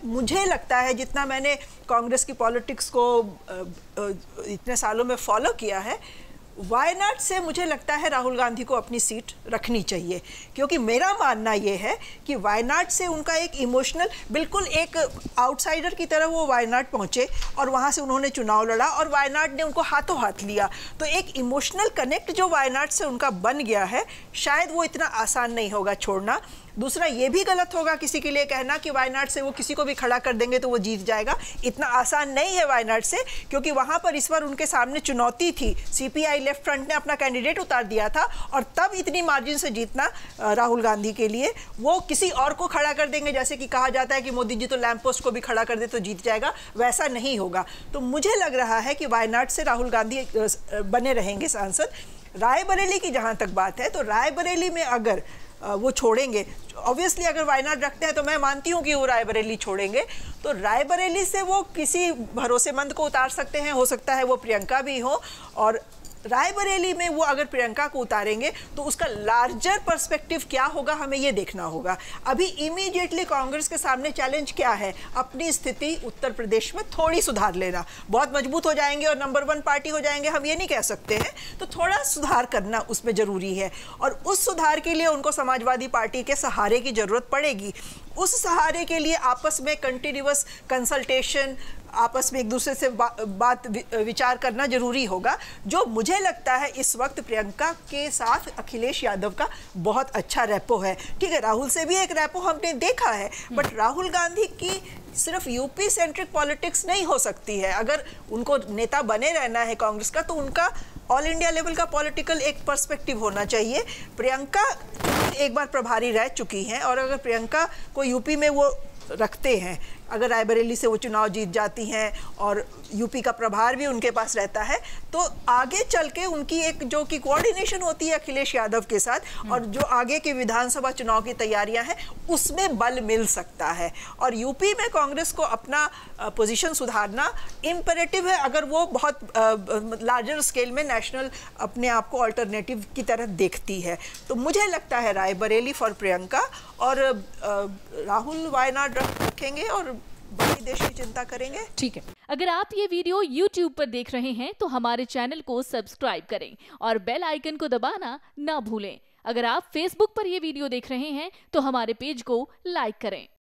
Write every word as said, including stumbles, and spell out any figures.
मुझे लगता है, जितना मैंने कांग्रेस की पॉलिटिक्स को इतने सालों में फॉलो किया है, वायनाड से मुझे लगता है राहुल गांधी को अपनी सीट रखनी चाहिए, क्योंकि मेरा मानना ये है कि वायनाड से उनका एक इमोशनल, बिल्कुल एक आउटसाइडर की तरह वो वायनाड पहुंचे और वहां से उन्होंने चुनाव लड़ा और वायनाड ने उनको हाथों हाथ लिया। तो एक इमोशनल कनेक्ट जो वायनाड से उनका बन गया है, शायद वो इतना आसान नहीं होगा छोड़ना। दूसरा, ये भी गलत होगा किसी के लिए कहना कि वायनाड से वो किसी को भी खड़ा कर देंगे तो वो जीत जाएगा। इतना आसान नहीं है वायनाड से, क्योंकि वहां पर इस बार उनके सामने चुनौती थी। सीपीआई लेफ्ट फ्रंट ने अपना कैंडिडेट उतार दिया था और तब इतनी मार्जिन से जीतना राहुल गांधी के लिए, वो किसी और को खड़ा कर देंगे, जैसे कि कहा जाता है कि मोदी जी तो लैंप पोस्ट को भी खड़ा कर दे तो जीत जाएगा, वैसा नहीं होगा। तो मुझे लग रहा है कि वायनाड से राहुल गांधी बने रहेंगे सांसद। रायबरेली की जहां तक बात है, तो रायबरेली में अगर वो छोड़ेंगे, ऑब्वियसली अगर वायनाड रखते हैं तो मैं मानती हूँ कि वो रायबरेली छोड़ेंगे, तो रायबरेली से वो किसी भरोसेमंद को उतार सकते हैं, हो सकता है वो प्रियंका भी हो, और रायबरेली में वो अगर प्रियंका को उतारेंगे तो उसका लार्जर पर्सपेक्टिव क्या होगा, हमें ये देखना होगा। अभी इमीडिएटली कांग्रेस के सामने चैलेंज क्या है? अपनी स्थिति उत्तर प्रदेश में थोड़ी सुधार लेना। बहुत मजबूत हो जाएंगे और नंबर वन पार्टी हो जाएंगे, हम ये नहीं कह सकते हैं, तो थोड़ा सुधार करना उसमें जरूरी है, और उस सुधार के लिए उनको समाजवादी पार्टी के सहारे की जरूरत पड़ेगी। उस सहारे के लिए आपस में कंटिन्यूअस कंसल्टेशन, आपस में एक दूसरे से बा, बात विचार करना जरूरी होगा, जो मुझे लगता है इस वक्त प्रियंका के साथ अखिलेश यादव का बहुत अच्छा रैपो है। ठीक है, राहुल से भी एक रैपो हमने देखा है, बट राहुल गांधी की सिर्फ यूपी सेंट्रिक पॉलिटिक्स नहीं हो सकती है। अगर उनको नेता बने रहना है कांग्रेस का, तो उनका ऑल इंडिया लेवल का पॉलिटिकल एक पर्सपेक्टिव होना चाहिए। प्रियंका एक बार प्रभारी रह चुकी हैं, और अगर प्रियंका को यूपी में वो रखते हैं, अगर रायबरेली से वो चुनाव जीत जाती हैं और यूपी का प्रभार भी उनके पास रहता है, तो आगे चल के उनकी एक जो कि कोऑर्डिनेशन होती है अखिलेश यादव के साथ, और जो आगे के विधानसभा चुनाव की तैयारियां हैं, उसमें बल मिल सकता है। और यूपी में कांग्रेस को अपना पोजीशन सुधारना इम्पेरेटिव है, अगर वो बहुत लार्जर स्केल में नेशनल अपने आप को अल्टरनेटिव की तरह देखती है। तो मुझे लगता है रायबरेली फॉर प्रियंका, और राहुल वायनाड रखेंगे और बाकी देश की चिंता करेंगे। ठीक है, अगर आप ये वीडियो यूट्यूब पर देख रहे हैं तो हमारे चैनल को सब्सक्राइब करें और बेल आइकन को दबाना ना भूलें। अगर आप फेसबुक पर ये वीडियो देख रहे हैं तो हमारे पेज को लाइक करें।